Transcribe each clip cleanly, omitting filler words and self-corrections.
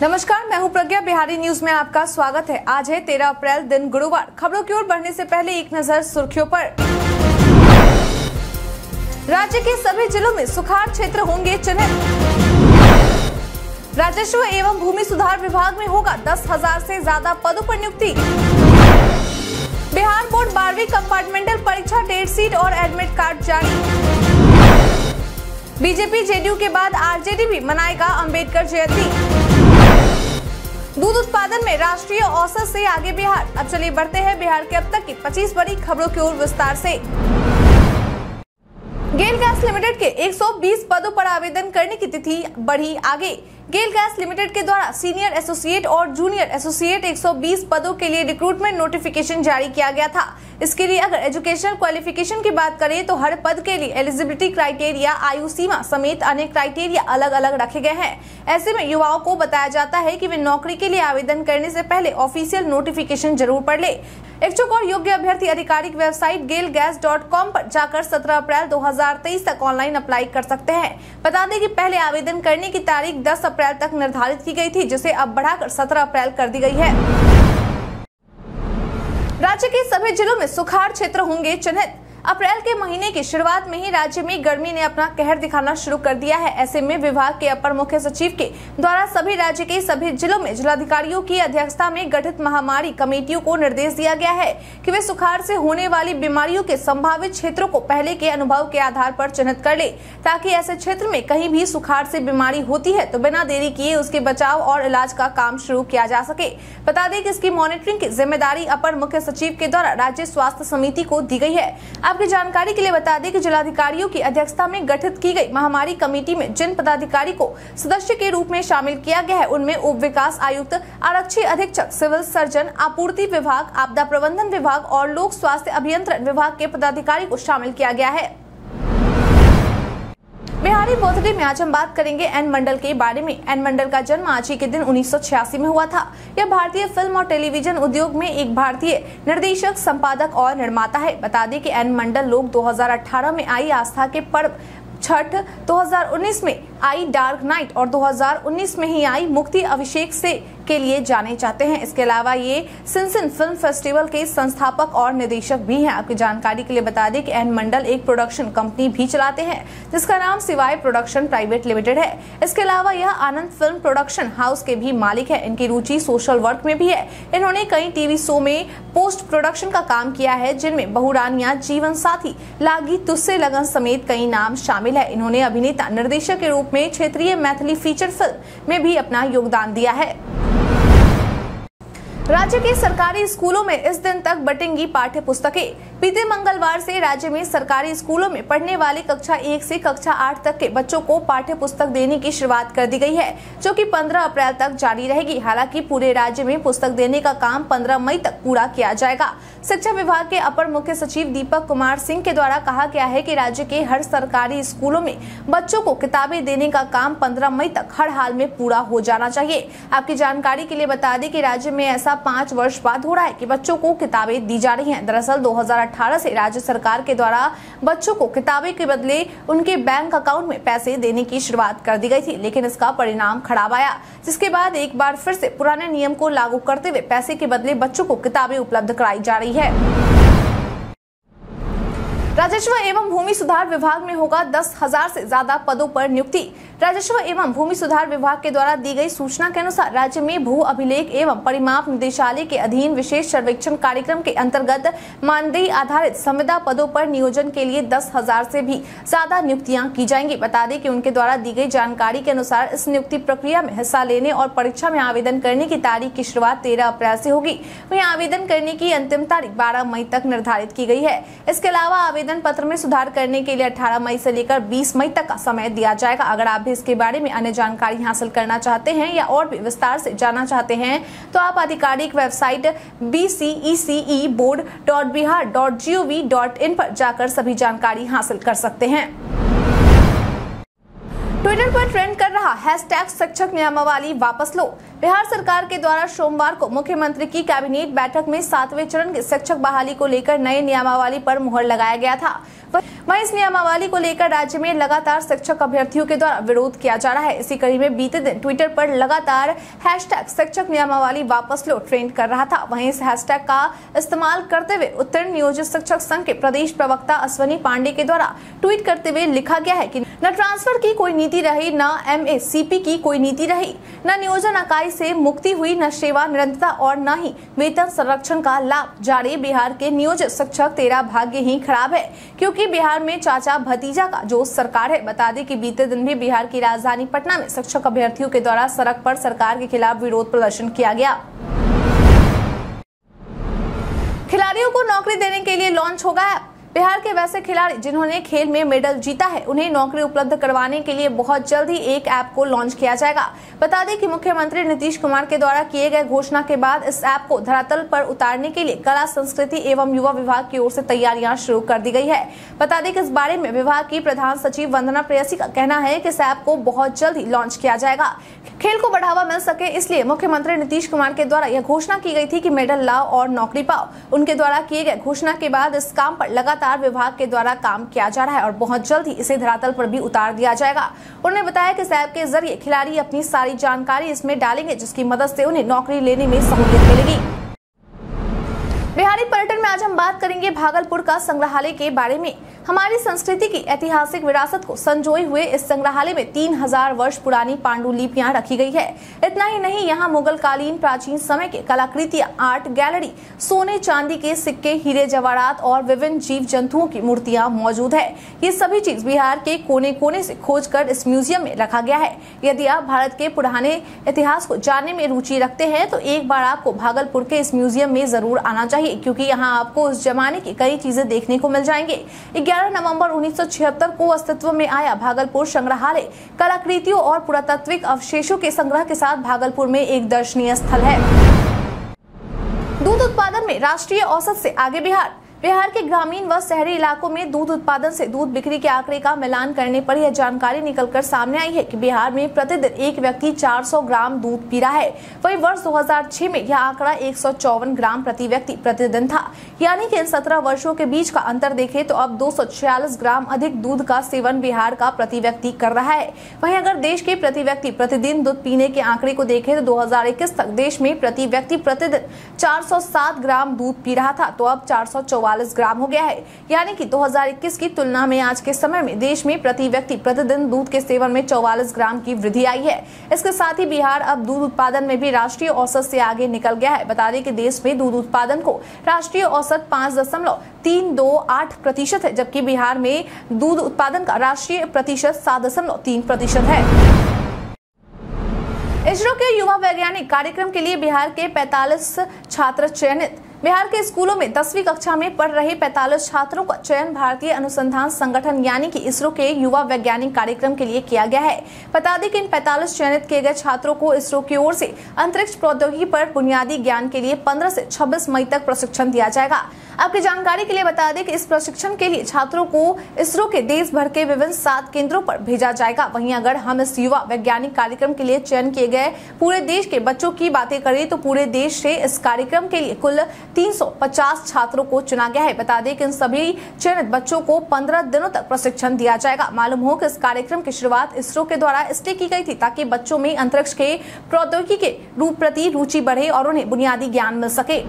नमस्कार, मैं हूं प्रज्ञा। बिहारी न्यूज में आपका स्वागत है। आज है 13 अप्रैल, दिन गुरुवार। खबरों की ओर बढ़ने से पहले एक नजर सुर्खियों पर। राज्य के सभी जिलों में सुखाड़ क्षेत्र होंगे चिन्हित। राजस्व एवं भूमि सुधार विभाग में होगा 10,000 से ज्यादा पदों पर नियुक्ति। बिहार बोर्ड 12वीं कंपार्टमेंटल परीक्षा डेट शीट और एडमिट कार्ड जारी। बीजेपी जेडीयू के बाद आरजेडी भी मनाएगा अंबेडकर जयंती। दूध उत्पादन में राष्ट्रीय औसत से आगे बिहार। अब चलिए बढ़ते हैं बिहार के अब तक की 25 बड़ी खबरों की ओर विस्तार से। गेल गैस लिमिटेड के 120 पदों पर आवेदन करने की तिथि बढ़ी आगे। गेल गैस लिमिटेड के द्वारा सीनियर एसोसिएट और जूनियर एसोसिएट 120 पदों के लिए रिक्रूटमेंट नोटिफिकेशन जारी किया गया था। इसके लिए अगर एजुकेशनल क्वालिफिकेशन की बात करें तो हर पद के लिए एलिजिबिलिटी क्राइटेरिया, आयु सीमा समेत अनेक क्राइटेरिया अलग अलग रखे गए हैं। ऐसे में युवाओं को बताया जाता है कि वे नौकरी के लिए आवेदन करने से पहले ऑफिशियल नोटिफिकेशन जरूर पढ़ ले। इच्छुक और योग्य अभ्यर्थी आधिकारिक वेबसाइट gailgas.com पर जाकर 17 अप्रैल 2023 तक ऑनलाइन अप्लाई कर सकते हैं। बता दें कि पहले आवेदन करने की तारीख 10 अप्रैल तक निर्धारित की गई थी, जिसे अब बढ़ाकर 17 अप्रैल कर दी गई है। राज्य के सभी जिलों में सुखाड़ क्षेत्र होंगे चिन्हित। अप्रैल के महीने की शुरुआत में ही राज्य में गर्मी ने अपना कहर दिखाना शुरू कर दिया है। ऐसे में विभाग के अपर मुख्य सचिव के द्वारा सभी राज्य के सभी जिलों में जिलाधिकारियों की अध्यक्षता में गठित महामारी कमेटियों को निर्देश दिया गया है कि वे सुखाड़ से होने वाली बीमारियों के संभावित क्षेत्रों को पहले के अनुभव के आधार पर चिन्हित कर ले, ताकि ऐसे क्षेत्र में कहीं भी सुखाड़ से बीमारी होती है तो बिना देरी किए उसके बचाव और इलाज का काम शुरू किया जा सके। बता दें कि इसकी मॉनिटरिंग की जिम्मेदारी अपर मुख्य सचिव के द्वारा राज्य स्वास्थ्य समिति को दी गई है। आपकी जानकारी के लिए बता दें कि जिलाधिकारियों की अध्यक्षता में गठित की गई महामारी कमेटी में जिन पदाधिकारी को सदस्य के रूप में शामिल किया गया है उनमें उप विकास आयुक्त, आरक्षी अधीक्षक, सिविल सर्जन, आपूर्ति विभाग, आपदा प्रबंधन विभाग और लोक स्वास्थ्य अभियंत्रण विभाग के पदाधिकारी को शामिल किया गया है। बिहारी बर्थडे में आज हम बात करेंगे एन मंडल के बारे में। एन मंडल का जन्म आज ही के दिन 1986 में हुआ था। यह भारतीय फिल्म और टेलीविजन उद्योग में एक भारतीय निर्देशक, संपादक और निर्माता है। बता दें कि एन मंडल लोग 2018 में आई आस्था के पर्व छठ, 2019 में आई डार्क नाइट और 2019 में ही आई मुक्ति अभिषेक से के लिए जाने जाते हैं। इसके अलावा ये सिनसिन फिल्म फेस्टिवल के संस्थापक और निदेशक भी हैं। आपकी जानकारी के लिए बता दें कि एन मंडल एक प्रोडक्शन कंपनी भी चलाते हैं जिसका नाम सिवाय प्रोडक्शन प्राइवेट लिमिटेड है। इसके अलावा यह आनंद फिल्म प्रोडक्शन हाउस के भी मालिक है। इनकी रुचि सोशल वर्क में भी है। इन्होंने कई टीवी शो में पोस्ट प्रोडक्शन का काम किया है, जिनमें बहुरानिया, जीवन साथी, लागी, तुझसे लगन समेत कई नाम शामिल है। इन्होंने अभिनेता, निर्देशक के रूप में क्षेत्रीय मैथिली फीचर फिल्म में भी अपना योगदान दिया है। राज्य के सरकारी स्कूलों में इस दिन तक बटेंगी पाठ्य पुस्तकें। बीते मंगलवार से राज्य में सरकारी स्कूलों में पढ़ने वाले कक्षा 1 से कक्षा 8 तक के बच्चों को पाठ्य पुस्तक देने की शुरुआत कर दी गई है, जो कि 15 अप्रैल तक जारी रहेगी। हालांकि पूरे राज्य में पुस्तक देने का काम 15 मई तक पूरा किया जाएगा। शिक्षा विभाग के अपर मुख्य सचिव दीपक कुमार सिंह के द्वारा कहा गया है कि राज्य के हर सरकारी स्कूलों में बच्चों को किताबें देने का काम 15 मई तक हर हाल में पूरा हो जाना चाहिए। आपकी जानकारी के लिए बता दें कि राज्य में ऐसा 5 वर्ष बाद हो रहा है कि बच्चों को किताबें दी जा रही हैं। दरअसल 2018 से राज्य सरकार के द्वारा बच्चों को किताबें के बदले उनके बैंक अकाउंट में पैसे देने की शुरुआत कर दी गई थी, लेकिन इसका परिणाम खराब आया, जिसके बाद एक बार फिर से पुराने नियम को लागू करते हुए पैसे के बदले बच्चों को किताबें उपलब्ध कराई जा रही है। राजस्व एवं भूमि सुधार विभाग में होगा 10,000 से ज्यादा पदों पर नियुक्ति। राजस्व एवं भूमि सुधार विभाग के द्वारा दी गई सूचना के अनुसार राज्य में भू अभिलेख एवं परिमाप निदेशालय के अधीन विशेष सर्वेक्षण कार्यक्रम के अंतर्गत मानदेय आधारित संविदा पदों पर नियोजन के लिए 10,000 से भी ज्यादा नियुक्तियां की जाएंगी। बता दें कि उनके द्वारा दी गई जानकारी के अनुसार इस नियुक्ति प्रक्रिया में हिस्सा लेने और परीक्षा में आवेदन करने की तारीख की शुरुआत 13 अप्रैल से होगी। वहीं आवेदन करने की अंतिम तारीख 12 मई तक निर्धारित की गई है। इसके अलावा आवेदन पत्र में सुधार करने के लिए 18 मई से लेकर 20 मई तक का समय दिया जाएगा। अगर आप इसके बारे में अन्य जानकारी हासिल करना चाहते हैं या और भी विस्तार से जानना चाहते हैं तो आप आधिकारिक वेबसाइट bceceboard.bihar.gov.in पर जाकर सभी जानकारी हासिल कर सकते हैं। ट्विटर पर ट्रेंड कर रहा हैशटैग शिक्षक नियमावली वापस लो। बिहार सरकार के द्वारा सोमवार को मुख्यमंत्री की कैबिनेट बैठक में 7वें चरण की शिक्षक बहाली को लेकर नए नियमावली पर मुहर लगाया गया था। वहीं इस नियमावली को लेकर राज्य में लगातार शिक्षक अभ्यर्थियों के द्वारा विरोध किया जा रहा है। इसी कड़ी में बीते दिन ट्विटर पर लगातार हैशटैग शिक्षक नियमावली वापस लो ट्रेंड कर रहा था। वहीं इस हैशटैग का इस्तेमाल करते हुए उत्तीर्ण नियोजित शिक्षक संघ के प्रदेश प्रवक्ता अश्विनी पांडे के द्वारा ट्वीट करते हुए लिखा गया है कि न ट्रांसफर की कोई नीति रही, न MACP की कोई नीति रही, न नियोजन इकाई से मुक्ति हुई, न सेवा निरंतरता और न ही वेतन संरक्षण का लाभ। जारी बिहार के नियोजित शिक्षक तेरा भाग्य ही खराब है, क्योंकि बिहार में चाचा भतीजा का जो सरकार है। बता दें कि बीते दिन भी बिहार की राजधानी पटना में शिक्षक अभ्यर्थियों के द्वारा सड़क पर सरकार के खिलाफ विरोध प्रदर्शन किया गया। खिलाड़ियों को नौकरी देने के लिए लॉन्च होगा ऐप। बिहार के वैसे खिलाड़ी जिन्होंने खेल में मेडल जीता है, उन्हें नौकरी उपलब्ध करवाने के लिए बहुत जल्द ही एक ऐप को लॉन्च किया जाएगा। बता दें कि मुख्यमंत्री नीतीश कुमार के द्वारा किए गए घोषणा के बाद इस ऐप को धरातल पर उतारने के लिए कला संस्कृति एवं युवा विभाग की ओर से तैयारियां शुरू कर दी गई है। बता दें कि इस बारे में विभाग की प्रधान सचिव वंदना प्रेयसी का कहना है कि इस ऐप को बहुत जल्द ही लॉन्च किया जाएगा। खेल को बढ़ावा मिल सके, इसलिए मुख्यमंत्री नीतीश कुमार के द्वारा यह घोषणा की गई थी कि मेडल लाओ और नौकरी पाओ। उनके द्वारा किए गए घोषणा के बाद इस काम पर लगातार विभाग के द्वारा काम किया जा रहा है और बहुत जल्द ही इसे धरातल पर भी उतार दिया जाएगा। उन्होंने बताया कि इस ऐप के जरिए खिलाड़ी अपनी सारी जानकारी इसमें डालेंगे, जिसकी मदद से उन्हें नौकरी लेने में सहूलियत मिलेगी। बिहारी पर्यटन में आज हम बात करेंगे भागलपुर का संग्रहालय के बारे में। हमारी संस्कृति की ऐतिहासिक विरासत को संजोए हुए इस संग्रहालय में 3000 वर्ष पुरानी पांडुलिपियां रखी गई है। इतना ही नहीं, यहाँ मुगल कालीन प्राचीन समय के कलाकृतियां, आर्ट गैलरी, सोने चांदी के सिक्के, हीरे जवाहरात और विभिन्न जीव जंतुओं की मूर्तियां मौजूद है। ये सभी चीज बिहार के कोने कोने से खोजकर इस म्यूजियम में रखा गया है। यदि आप भारत के पुराने इतिहास को जानने में रुचि रखते हैं तो एक बार आपको भागलपुर के इस म्यूजियम में जरूर आना चाहिए, क्योंकि यहाँ आपको उस जमाने की कई चीजें देखने को मिल जाएंगे। 11 नवंबर 1976 को अस्तित्व में आया भागलपुर संग्रहालय कलाकृतियों और पुरातात्विक अवशेषों के संग्रह के साथ भागलपुर में एक दर्शनीय स्थल है। दूध उत्पादन में राष्ट्रीय औसत से आगे बिहार के ग्रामीण व शहरी इलाकों में दूध उत्पादन से दूध बिक्री के आंकड़े का मिलान करने पर यह जानकारी निकलकर सामने आई है कि बिहार में प्रतिदिन एक व्यक्ति 400 ग्राम दूध पी रहा है। वहीं वर्ष 2006 में यह आंकड़ा 154 ग्राम प्रति व्यक्ति प्रतिदिन था। यानी कि इन 17 वर्षों के बीच का अंतर देखें तो अब 246 ग्राम अधिक दूध का सेवन बिहार का प्रति व्यक्ति कर रहा है। वहीं अगर देश के प्रति व्यक्ति प्रतिदिन दूध पीने के आंकड़े को देखें तो 2021 तक देश में प्रति व्यक्ति प्रतिदिन 407 ग्राम दूध पी रहा था, तो अब 444 ग्राम हो गया है। यानी कि 2021 की तुलना में आज के समय में देश में प्रति व्यक्ति प्रतिदिन दूध के सेवन में 44 ग्राम की वृद्धि आई है। इसके साथ ही बिहार अब दूध उत्पादन में भी राष्ट्रीय औसत से आगे निकल गया है। बता दें कि देश में दूध उत्पादन को राष्ट्रीय औसत 5.328% है, जबकि बिहार में दूध उत्पादन का राष्ट्रीय प्रतिशत 7.3% है। इसरो के युवा वैज्ञानिक कार्यक्रम के लिए बिहार के 45 छात्र चयनित। बिहार के स्कूलों में 10वीं कक्षा में पढ़ रहे 45 छात्रों का चयन भारतीय अनुसंधान संगठन यानी कि इसरो के युवा वैज्ञानिक कार्यक्रम के लिए किया गया है। बता दें कि इन 45 चयनित किए गए छात्रों को इसरो की ओर से अंतरिक्ष प्रौद्योगिकी पर बुनियादी ज्ञान के लिए 15 से 26 मई तक प्रशिक्षण दिया जाएगा। आपकी जानकारी के लिए बता दें कि इस प्रशिक्षण के लिए छात्रों को इसरो के देश भर के विभिन्न 7 केंद्रों पर भेजा जाएगा। वहीं अगर हम इस युवा वैज्ञानिक कार्यक्रम के लिए चयन किए गए पूरे देश के बच्चों की बातें करें तो पूरे देश से इस कार्यक्रम के लिए कुल 350 छात्रों को चुना गया है। बता दें कि इन सभी चयनित बच्चों को 15 दिनों तक प्रशिक्षण दिया जाएगा। मालूम हो कि इस कार्यक्रम की शुरुआत इसरो के द्वारा इसलिए की गई थी ताकि बच्चों में अंतरिक्ष के प्रौद्योगिकी के प्रति रुचि बढ़े और उन्हें बुनियादी ज्ञान मिल सके।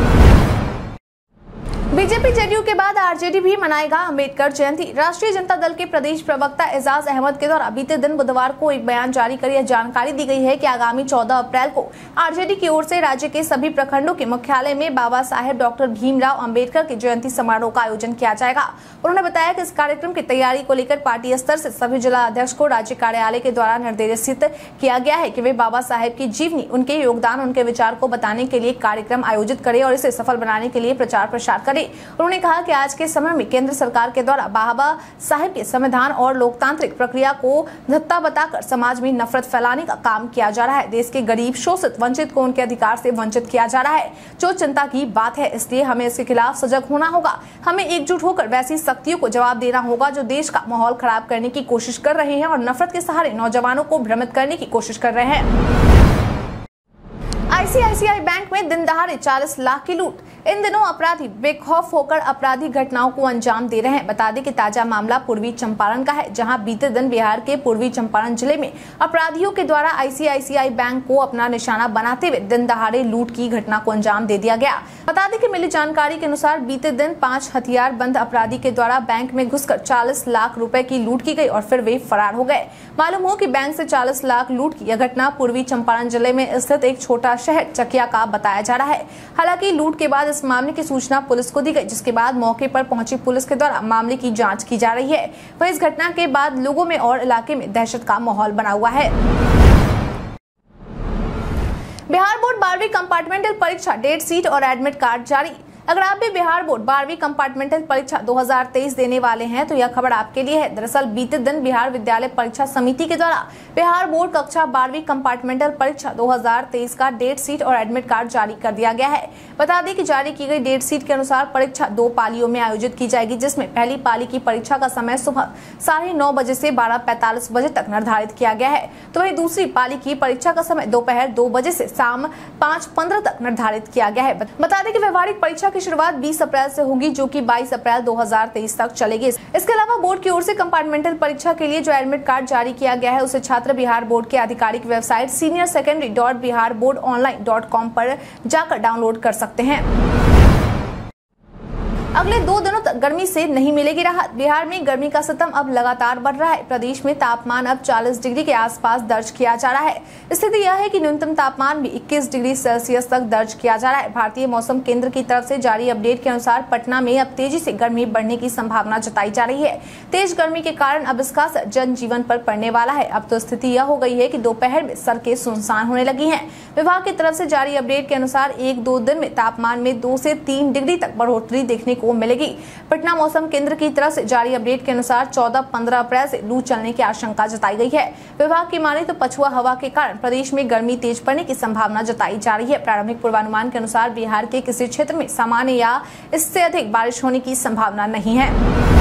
बीजेपी जेडीयू के बाद आरजेडी भी मनाएगा अंबेडकर जयंती। राष्ट्रीय जनता दल के प्रदेश प्रवक्ता एजाज अहमद के द्वारा बीते दिन बुधवार को एक बयान जारी कर यह जानकारी दी गई है कि आगामी 14 अप्रैल को आरजेडी की ओर से राज्य के सभी प्रखंडों के मुख्यालय में बाबा साहेब डॉक्टर भीमराव अंबेडकर की जयंती समारोह का आयोजन किया जाएगा। उन्होंने बताया कि इस कार्यक्रम की तैयारी को लेकर पार्टी स्तर से सभी जिला अध्यक्ष को राज्य कार्यालय के द्वारा निर्देशित किया गया है कि वे बाबा साहेब की जीवनी, उनके योगदान, उनके विचार को बताने के लिए कार्यक्रम आयोजित करे और इसे सफल बनाने के लिए प्रचार प्रसार करे। दी। उन्होंने कहा कि आज के समय में केंद्र सरकार के द्वारा बाबा साहेब के संविधान और लोकतांत्रिक प्रक्रिया को धत्ता बताकर समाज में नफरत फैलाने का काम किया जा रहा है। देश के गरीब, शोषित, वंचित को उनके अधिकार से वंचित किया जा रहा है, जो चिंता की बात है। इसलिए हमें इसके खिलाफ सजग होना होगा। हमें एकजुट होकर वैसी शक्तियों को जवाब देना होगा जो देश का माहौल खराब करने की कोशिश कर रहे हैं और नफरत के सहारे नौजवानों को भ्रमित करने की कोशिश कर रहे हैं। आईसीआईसीआई बैंक में दिन दहाड़े 40 लाख की लूट। इन दिनों अपराधी बेखौफ होकर आपराधिक घटनाओं को अंजाम दे रहे हैं। बता दें कि ताजा मामला पूर्वी चंपारण का है, जहां बीते दिन बिहार के पूर्वी चंपारण जिले में अपराधियों के द्वारा आईसीआईसीआई बैंक को अपना निशाना बनाते हुए दिन दहाड़े लूट की घटना को अंजाम दे दिया गया। बता दें कि मिली जानकारी के अनुसार बीते दिन 5 हथियारबंद अपराधी के द्वारा बैंक में घुसकर 40 लाख रुपए की लूट की गई और फिर वे फरार हो गए। मालूम हो कि बैंक से 40 लाख लूट की यह घटना पूर्वी चंपारण जिले में स्थित एक छोटा शहर चकिया का बताया जा रहा है। हालांकि लूट के बाद इस मामले की सूचना पुलिस को दी गई, जिसके बाद मौके पर पहुंची पुलिस के द्वारा मामले की जांच की जा रही है। वहीं इस घटना के बाद लोगों में और इलाके में दहशत का माहौल बना हुआ है। बिहार बोर्ड 12वीं कंपार्टमेंटल परीक्षा डेट शीट और एडमिट कार्ड जारी। अगर आप भी बिहार बोर्ड 12वीं कंपार्टमेंटल परीक्षा 2023 देने वाले हैं तो यह खबर आपके लिए है। दरअसल बीते दिन बिहार विद्यालय परीक्षा समिति के द्वारा बिहार बोर्ड कक्षा 12वीं कंपार्टमेंटल परीक्षा 2023 का डेट शीट और एडमिट कार्ड जारी कर दिया गया है। बता दें कि जारी की गई डेट शीट के अनुसार परीक्षा 2 पालियों में आयोजित की जाएगी, जिसमें पहली पाली की परीक्षा का समय सुबह 9:30 बजे से 12:45 बजे तक निर्धारित किया गया है। तो वहीं दूसरी पाली की परीक्षा का समय दोपहर 2 बजे से शाम 5:15 तक निर्धारित किया गया है। बता दें कि व्यवहारिक परीक्षा की शुरुआत 20 अप्रैल से होगी, जो कि 22 अप्रैल 2023 तक चलेगी। इसके अलावा बोर्ड की ओर से कंपार्टमेंटल परीक्षा के लिए जो एडमिट कार्ड जारी किया गया है उसे छात्र बिहार बोर्ड के आधिकारिक वेबसाइट seniorSecondary.biharboardonline.com पर जाकर डाउनलोड कर सकते हैं। अगले 2 दिनों तक गर्मी से नहीं मिलेगी राहत। बिहार में गर्मी का सितम अब लगातार बढ़ रहा है। प्रदेश में तापमान अब 40 डिग्री के आसपास दर्ज किया जा रहा है। स्थिति यह है कि न्यूनतम तापमान भी 21 डिग्री सेल्सियस तक दर्ज किया जा रहा है। भारतीय मौसम केंद्र की तरफ से जारी अपडेट के अनुसार पटना में अब तेजी से गर्मी बढ़ने की संभावना जताई जा रही है। तेज गर्मी के कारण अब इसका असर जनजीवन पर पड़ने वाला है। अब तो स्थिति यह हो गई है कि दोपहर में सड़कें सुनसान होने लगी हैं। विभाग की तरफ से जारी अपडेट के अनुसार 1-2 दिन में तापमान में 2 से 3 डिग्री तक बढ़ोतरी देखने को मिलेगी। पटना मौसम केंद्र की तरफ से जारी अपडेट के अनुसार 14-15 अप्रैल से लू चलने की आशंका जताई गई है। विभाग की माने तो पछुआ हवा के कारण प्रदेश में गर्मी तेज पड़ने की संभावना जताई जा रही है। प्रारंभिक पूर्वानुमान के अनुसार बिहार के किसी क्षेत्र में सामान्य या इससे अधिक बारिश होने की संभावना नहीं है।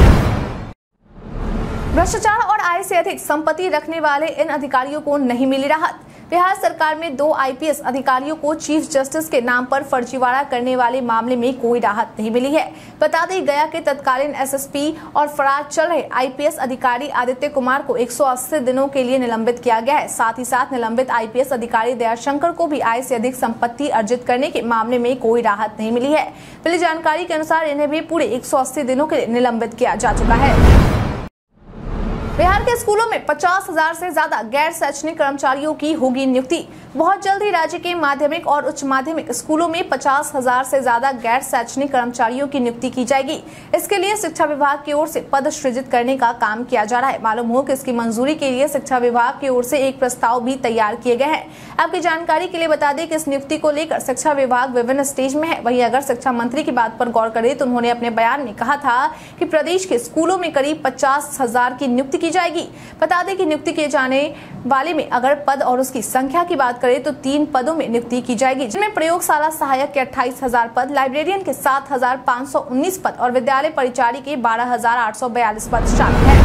भ्रष्टाचार और आय से अधिक संपत्ति रखने वाले इन अधिकारियों को नहीं मिली राहत। बिहार सरकार में 2 आईपीएस अधिकारियों को चीफ जस्टिस के नाम पर फर्जीवाड़ा करने वाले मामले में कोई राहत नहीं मिली है। बता दें गया के तत्कालीन एसएसपी और फरार चल रहे आईपीएस अधिकारी आदित्य कुमार को 180 दिनों के लिए निलंबित किया गया है। साथ ही साथ निलंबित आईपीएस अधिकारी दयाशंकर को भी आय से अधिक संपत्ति अर्जित करने के मामले में कोई राहत नहीं मिली है। मिली जानकारी के अनुसार इन्हें भी पूरे 180 दिनों के लिए निलंबित किया जा चुका है। बिहार के स्कूलों में 50,000 से ज्यादा गैर शैक्षणिक कर्मचारियों की होगी नियुक्ति। बहुत जल्द ही राज्य के माध्यमिक और उच्च माध्यमिक स्कूलों में 50,000 से ज्यादा गैर शैक्षणिक कर्मचारियों की नियुक्ति की जाएगी। इसके लिए शिक्षा विभाग की ओर से पद सृजित करने का काम किया जा रहा है। मालूम हो कि इसकी मंजूरी के लिए शिक्षा विभाग की ओर से एक प्रस्ताव भी तैयार किए गए हैं। आपकी जानकारी के लिए बता दें कि इस नियुक्ति को लेकर शिक्षा विभाग विभिन्न स्टेज में है। वहीं अगर शिक्षा मंत्री की बात पर गौर करें तो उन्होंने अपने बयान में कहा था कि प्रदेश के स्कूलों में करीब 50,000 की नियुक्ति की जाएगी। बता दें कि नियुक्ति किए जाने वाले में अगर पद और उसकी संख्या की बात करें तो 3 पदों में नियुक्ति की जाएगी, जिनमें प्रयोगशाला सहायक के 28,000 पद, लाइब्रेरियन के 7,519 पद और विद्यालय परिचारी के 12,842 पद शामिल हैं।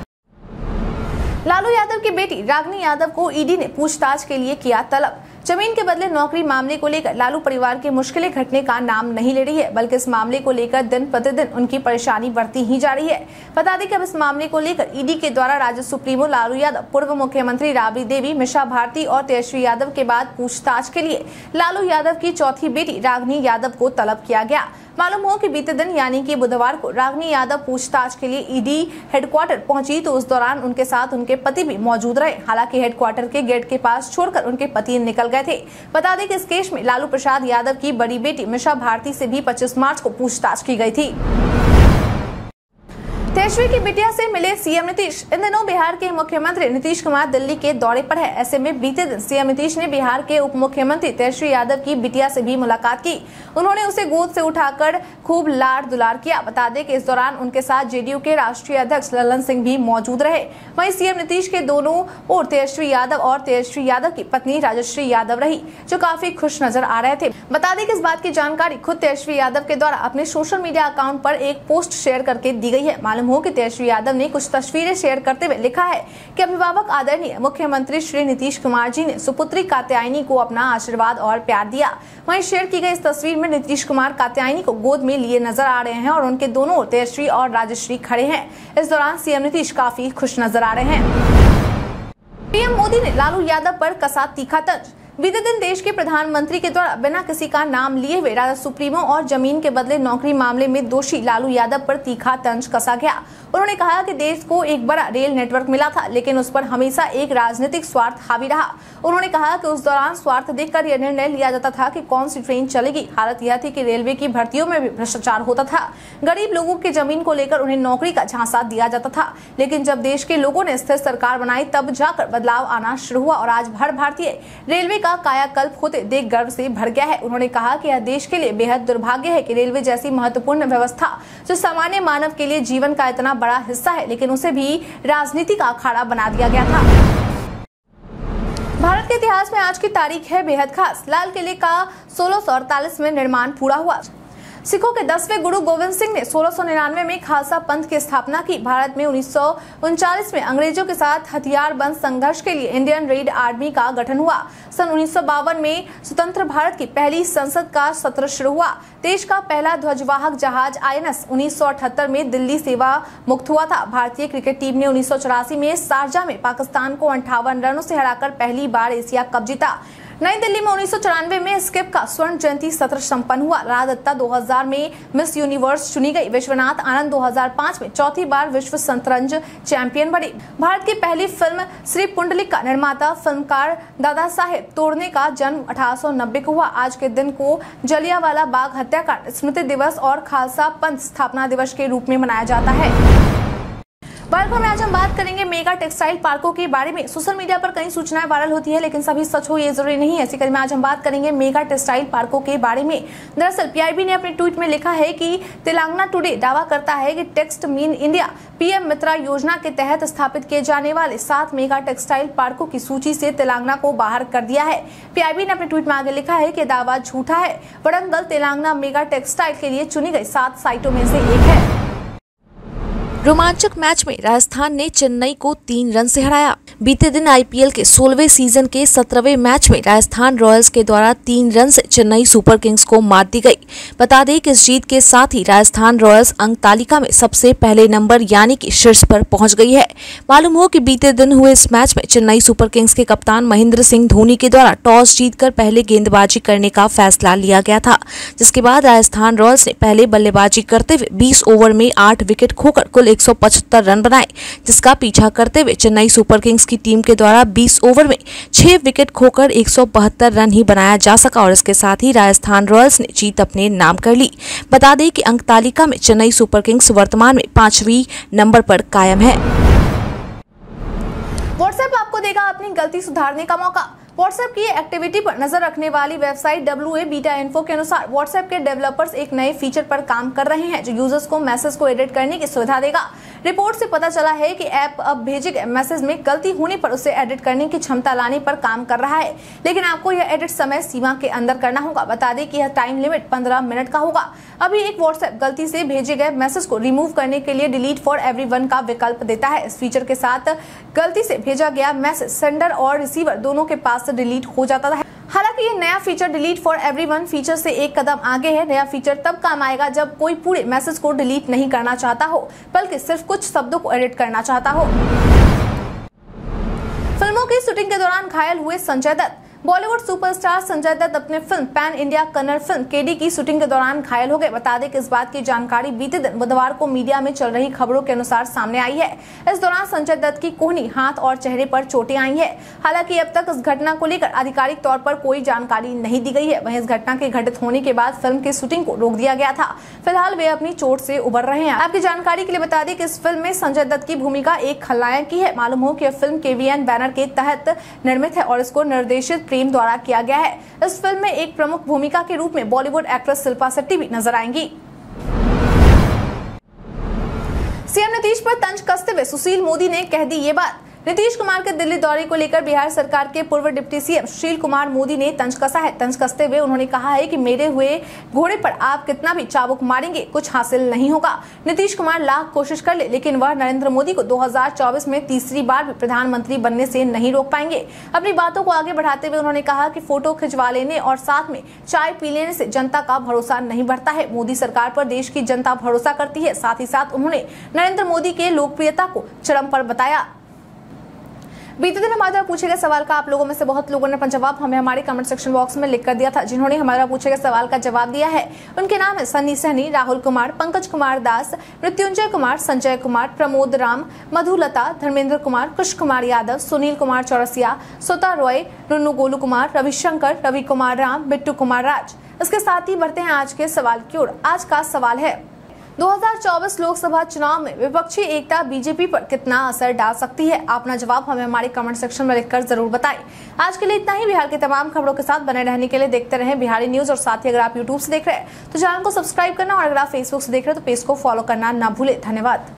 लालू यादव की बेटी रागिनी यादव को ईडी ने पूछताछ के लिए किया तलब। जमीन के बदले नौकरी मामले को लेकर लालू परिवार की मुश्किलें घटने का नाम नहीं ले रही है, बल्कि इस मामले को लेकर दिन प्रतिदिन उनकी परेशानी बढ़ती ही जा रही है। बता दें कि अब इस मामले को लेकर ईडी के द्वारा राज्य सुप्रीमो लालू यादव, पूर्व मुख्यमंत्री राबड़ी देवी, मीसा भारती और तेजस्वी यादव के बाद पूछताछ के लिए लालू यादव की चौथी बेटी रागिनी यादव को तलब किया गया। मालूम हो कि बीते दिन यानी कि बुधवार को रागिनी यादव पूछताछ के लिए ईडी हेडक्वार्टर पहुंची, तो उस दौरान उनके साथ उनके पति भी मौजूद रहे। हालांकि हेडक्वार्टर के गेट के पास छोड़कर उनके पति निकल गए थे। बता दें कि इस केस में लालू प्रसाद यादव की बड़ी बेटी मीसा भारती से भी 25 मार्च को पूछताछ की गई थी। तेजस्वी की बिटिया से मिले सीएम नीतीश। इन दिनों बिहार के मुख्यमंत्री नीतीश कुमार दिल्ली के दौरे पर है। ऐसे में बीते दिन सीएम नीतीश ने बिहार के उप मुख्यमंत्री तेजस्वी यादव की बिटिया से भी मुलाकात की। उन्होंने उसे गोद से उठाकर खूब लाड दुलार किया। बता दें कि इस दौरान उनके साथ जेडीयू के राष्ट्रीय अध्यक्ष ललन सिंह भी मौजूद रहे। वहीं सीएम नीतीश के दोनों ओर तेजस्वी यादव और तेजस्वी यादव की पत्नी राजश्री यादव रही, जो काफी खुश नजर आ रहे थे। बता दें कि इस बात की जानकारी खुद तेजस्वी यादव के द्वारा अपने सोशल मीडिया अकाउंट पर एक पोस्ट शेयर करके दी गई है। मालूम हो कि तेजस्वी यादव ने कुछ तस्वीरें शेयर करते हुए लिखा है कि अभिभावक आदरणीय मुख्यमंत्री श्री नीतीश कुमार जी ने सुपुत्री कात्यायनी को अपना आशीर्वाद और प्यार दिया। वहीं शेयर की गई इस तस्वीर में नीतीश कुमार कात्यायनी को गोद में लिए नजर आ रहे हैं और उनके दोनों ओर तेजस्वी और राजश्री खड़े हैं। इस दौरान सीएम नीतीश काफी खुश नजर आ रहे हैं। पीएम मोदी ने लालू यादव पर कसा तीखा तंज। बीते दिन देश के प्रधानमंत्री के द्वारा बिना किसी का नाम लिए हुए राजद सुप्रीमो और जमीन के बदले नौकरी मामले में दोषी लालू यादव पर तीखा तंज कसा गया। उन्होंने कहा कि देश को एक बड़ा रेल नेटवर्क मिला था, लेकिन उस पर हमेशा एक राजनीतिक स्वार्थ हावी रहा। उन्होंने कहा कि उस दौरान स्वार्थ देखकर यह निर्णय लिया जाता था कि कौन सी ट्रेन चलेगी। हालत यह थी कि रेलवे की भर्तियों में भी भ्रष्टाचार होता था। गरीब लोगों की जमीन को लेकर उन्हें नौकरी का झांसा दिया जाता था, लेकिन जब देश के लोगों ने स्थिर सरकार बनाई तब जाकर बदलाव आना शुरू हुआ और आज भर भारतीय रेलवे का कायाकल्प होते देख गर्व से भर गया है। उन्होंने कहा कि यह देश के लिए बेहद दुर्भाग्य है कि रेलवे जैसी महत्वपूर्ण व्यवस्था जो सामान्य मानव के लिए जीवन का इतना बड़ा हिस्सा है, लेकिन उसे भी राजनीति का अखाड़ा बना दिया गया था। भारत के इतिहास में आज की तारीख है बेहद खास। लाल किले का 1648 में निर्माण पूरा हुआ। सिखों के 10वें गुरु गोविंद सिंह ने 1699 में खालसा पंथ की स्थापना की। भारत में 1939 में अंग्रेजों के साथ हथियारबंद संघर्ष के लिए इंडियन रेड आर्मी का गठन हुआ। सन 1952 में स्वतंत्र भारत की पहली संसद का सत्र शुरू हुआ। देश का पहला ध्वजवाहक जहाज INS 1978 में दिल्ली सेवा मुक्त हुआ था। भारतीय क्रिकेट टीम ने 1984 में शारजाह में पाकिस्तान को 58 रनों से हराकर पहली बार एशिया कप जीता। नई दिल्ली में 1994 में स्किप का स्वर्ण जयंती सत्र संपन्न हुआ। राधा दत्ता 2000 में मिस यूनिवर्स चुनी गई। विश्वनाथ आनंद 2005 में चौथी बार विश्व शतरंज चैंपियन बने। भारत की पहली फिल्म श्री पुंडलिक का निर्माता फिल्मकार दादा साहेब तोड़ने का जन्म 1890 को हुआ। आज के दिन को जलियांवाला बाग हत्याकांड स्मृति दिवस और खालसा पंथ स्थापना दिवस के रूप में मनाया जाता है। बालकों में आज हम बात करेंगे मेगा टेक्सटाइल पार्कों के बारे में। सोशल मीडिया पर कई सूचनाएं वायरल होती है, लेकिन सभी सच हो ये जरूरी नहीं है। इसी कड़ी में आज हम बात करेंगे मेगा टेक्सटाइल पार्कों के बारे में। दरअसल PIB ने अपने ट्वीट में लिखा है कि तेलंगाना टुडे दावा करता है कि text mean India PM Mitra योजना के तहत स्थापित किए जाने वाले 7 मेगा टेक्सटाइल पार्कों की सूची से तेलंगाना को बाहर कर दिया है। PIB ने अपने ट्वीट में आगे लिखा है कि दावा झूठा है। वरंगल तेलंगाना मेगा टेक्सटाइल के लिए चुनी गई 7 साइटों में से एक है। रोमांचक मैच में राजस्थान ने चेन्नई को 3 रन से हराया। बीते दिन IPL के 16वें सीजन के 17वें मैच में राजस्थान रॉयल्स के द्वारा 3 रन से चेन्नई सुपर किंग्स को मात दी गई। बता दें कि इस जीत के साथ ही राजस्थान रॉयल्स अंक तालिका में सबसे पहले नंबर यानी कि शीर्ष पर पहुंच गई है। मालूम हो कि बीते दिन हुए इस मैच में चेन्नई सुपर किंग्स के कप्तान महेंद्र सिंह धोनी के द्वारा टॉस जीतकर पहले गेंदबाजी करने का फैसला लिया गया था, जिसके बाद राजस्थान रॉयल्स ने पहले बल्लेबाजी करते हुए 20 ओवर में 8 विकेट खोकर कुल 175 रन बनाए, जिसका पीछा करते हुए चेन्नई सुपर किंग्स की टीम के द्वारा 20 ओवर में 6 विकेट खोकर 172 रन ही बनाया जा सका और इसके साथ ही राजस्थान रॉयल्स ने जीत अपने नाम कर ली। बता दें कि अंक तालिका में चेन्नई सुपर किंग्स वर्तमान में 5वीं नंबर पर कायम है। व्हाट्सएप आपको देगा अपनी गलती सुधारने का मौका। व्हाट्सएप की एक्टिविटी पर नजर रखने वाली वेबसाइट WA बीटा इन्फो के अनुसार व्हाट्सएप के डेवलपर्स एक नए फीचर पर काम कर रहे हैं जो यूजर्स को मैसेज को एडिट करने की सुविधा देगा। रिपोर्ट से पता चला है कि ऐप अब भेजे गए मैसेज में गलती होने पर उसे एडिट करने की क्षमता लाने पर काम कर रहा है, लेकिन आपको यह एडिट समय सीमा के अंदर करना होगा। बता दें कि यह टाइम लिमिट 15 मिनट का होगा। अभी एक व्हाट्सएप गलती से भेजे गए मैसेज को रिमूव करने के लिए डिलीट फॉर एवरीवन का विकल्प देता है। इस फीचर के साथ गलती से भेजा गया मैसेज सेंडर और रिसीवर दोनों के पास से डिलीट हो जाता है। हालांकि ये नया feature delete for everyone feature से एक कदम आगे है। नया फीचर तब काम आएगा जब कोई पूरे मैसेज को डिलीट नहीं करना चाहता हो, बल्कि सिर्फ कुछ शब्दों को एडिट करना चाहता हो। फिल्मों की शूटिंग के दौरान घायल हुए संजय दत्त। बॉलीवुड सुपरस्टार संजय दत्त अपने film pan India Kannada film KD की शूटिंग के दौरान घायल हो गए। बता दें कि इस बात की जानकारी बीते दिन बुधवार को मीडिया में चल रही खबरों के अनुसार सामने आई है। इस दौरान संजय दत्त की कोहनी, हाथ और चेहरे पर चोटें आई है। हालांकि अब तक इस घटना को लेकर आधिकारिक तौर पर कोई जानकारी नहीं दी गई है। वहीं इस घटना के घटित होने के बाद फिल्म की शूटिंग को रोक दिया गया था। फिलहाल वे अपनी चोट से उबर रहे हैं। आपकी जानकारी के लिए बता दें कि इस फिल्म में संजय दत्त की भूमिका एक खलनायक की है। मालूम हो कि यह फिल्म KVN बैनर के तहत निर्मित है और इसको निर्देशित प्रेम द्वारा किया गया है। इस फिल्म में एक प्रमुख भूमिका के रूप में बॉलीवुड एक्ट्रेस शिल्पा शेट्टी भी नजर आएंगी। सीएम नीतीश पर तंज कसते हुए सुशील मोदी ने कह दी ये बात। नीतीश कुमार के दिल्ली दौरे को लेकर बिहार सरकार के पूर्व डिप्टी सीएम सुशील कुमार मोदी ने तंज कसा है। तंज कसते हुए उन्होंने कहा है कि मेरे हुए घोड़े पर आप कितना भी चाबुक मारेंगे, कुछ हासिल नहीं होगा। नीतीश कुमार लाख कोशिश कर ले, लेकिन वह नरेंद्र मोदी को 2024 में तीसरी बार भी प्रधानमंत्री बनने से नहीं रोक पाएंगे। अपनी बातों को आगे बढ़ाते हुए उन्होंने कहा कि फोटो खिंचवा लेने और साथ में चाय पी लेने से जनता का भरोसा नहीं बढ़ता है। मोदी सरकार पर देश की जनता भरोसा करती है। साथ ही साथ उन्होंने नरेंद्र मोदी के लोकप्रियता को चरम पर बताया। बीते दिन हमारे द्वारा पूछे गए सवाल का आप लोगों में से बहुत लोगों ने अपना जवाब हमें हमारे कमेंट सेक्शन बॉक्स में लिख कर दिया था। जिन्होंने हमारे द्वारा पूछे गए सवाल का जवाब दिया है उनके नाम है सन्नी सहनी, राहुल कुमार, पंकज कुमार दास, मृत्युंजय कुमार, संजय कुमार, प्रमोद राम, मधुलता, धर्मेंद्र कुमार, कुश कुमार यादव, सुनील कुमार चौरसिया, सोता रॉय, रुन्नू गोलू कुमार, रविशंकर, रवि कुमार राम, बिट्टू कुमार राज। इसके साथ ही बढ़ते हैं आज के सवाल की ओर। आज का सवाल है 2024 लोकसभा चुनाव में विपक्षी एकता बीजेपी पर कितना असर डाल सकती है? अपना जवाब हमें हमारे कमेंट सेक्शन में लिखकर जरूर बताएं। आज के लिए इतना ही। बिहार की तमाम खबरों के साथ बने रहने के लिए देखते रहें बिहारी न्यूज। और साथ ही अगर आप यूट्यूब से देख रहे हैं तो चैनल को सब्सक्राइब करना और अगर आप फेसबुक से देख रहे हैं तो पेज को फॉलो करना ना भूलें। धन्यवाद।